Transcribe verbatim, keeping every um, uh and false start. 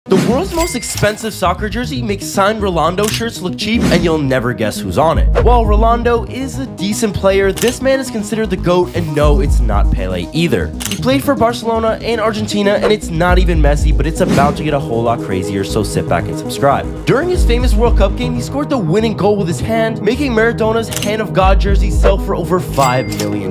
The world's most expensive soccer jersey makes signed Ronaldo shirts look cheap, and you'll never guess who's on it. While Ronaldo is a decent player, this man is considered the GOAT, and no, it's not Pele either. He played for Barcelona and Argentina, and it's not even Messi, but it's about to get a whole lot crazier, so sit back and subscribe. During his famous World Cup game, he scored the winning goal with his hand, making Maradona's Hand of God jersey sell for over five million dollars.